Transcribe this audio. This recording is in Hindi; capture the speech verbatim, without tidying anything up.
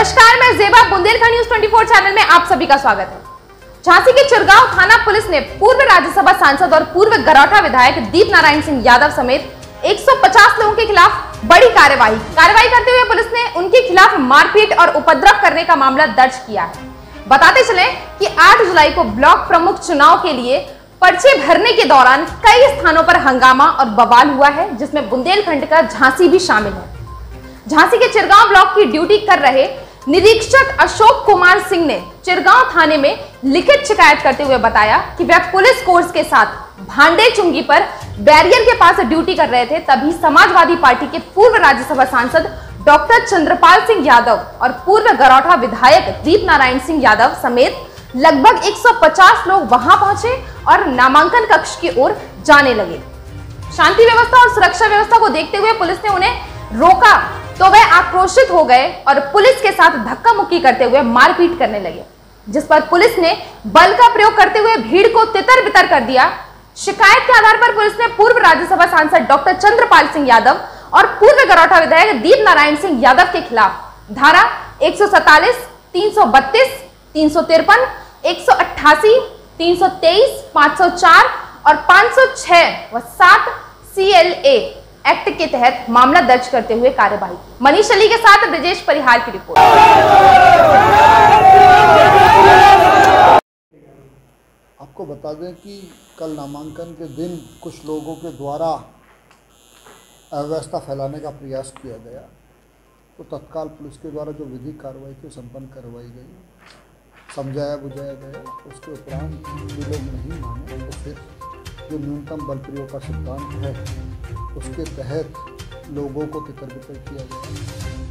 नमस्कार, मैं जेबा, बुंदेलखंड न्यूज चौबीस चैनल में आप सभी का स्वागत है। झांसी के चिरगांव थाना पुलिस ने पूर्व राज्यसभा सांसद और पूर्व गरौठा विधायक दीप नारायण सिंह यादव समेत एक सौ पचास लोगों के खिलाफ बड़ी कार्यवाही कार्रवाई करते हुए पुलिस ने उनके खिलाफ मारपीट और उपद्रव करने का मामला दर्ज किया है। बताते चले कि आठ जुलाई को ब्लॉक प्रमुख चुनाव के लिए पर्चे भरने के दौरान कई स्थानों पर हंगामा और बवाल हुआ है, जिसमें बुंदेलखंड का झांसी भी शामिल है। झांसी के चिरगांव ब्लॉक की ड्यूटी कर रहे निरीक्षक अशोक कुमार सिंह ने चिरगांव थाने में लिखित शिकायत करते हुए बताया कि वह पुलिस कोर्स के साथ भांडे चुंगी पर बैरियर के पास ड्यूटी कर रहे थे, तभी समाजवादी पार्टी के पूर्व राज्यसभा सांसद डॉक्टर चंद्रपाल सिंह यादव और पूर्व गरौठा विधायक दीप नारायण सिंह यादव समेत लगभग एक सौ पचास लोग वहां पहुंचे और नामांकन कक्ष की ओर जाने लगे। शांति व्यवस्था और सुरक्षा व्यवस्था को देखते हुए पुलिस ने उन्हें रोका तो वह आक्रोशित हो गए और पुलिस के साथ धक्का मुक्की करते हुए मारपीट करने लगे, जिस पर पुलिस ने बल का प्रयोग करते हुए भीड़ को तितर बितर कर दिया। शिकायत के आधार पर पुलिस ने पूर्व राज्यसभा सांसद डॉक्टर चंद्रपाल सिंह यादव और पूर्व गरौठा विधायक दीप नारायण सिंह यादव के खिलाफ धारा एक सौ सैंतालीस, तीन सौ बत्तीस, तीन सौ तिरपन, एक सौ अट्ठासी, तीन सौ तेईस, पांच सौ चार और पांच सौ छह व सात सी एल ए एक्ट के तहत मामला दर्ज करते हुए कार्यवाही की। मनीष अली के साथ ब्रजेश परिहार की रिपोर्ट। आपको बता दें कि कल नामांकन के दिन कुछ लोगों के द्वारा अव्यवस्था फैलाने का प्रयास किया गया, तो तत्काल पुलिस के द्वारा जो विधिक कार्रवाई थी संपन्न करवाई गई, समझाया बुझाया गया। उसके उपरांत जो लोग नहीं माने तो फिर जो न्यूनतम बल प्रयोग का सिद्धांत है उसके तहत लोगों को तितर बितर किया गया।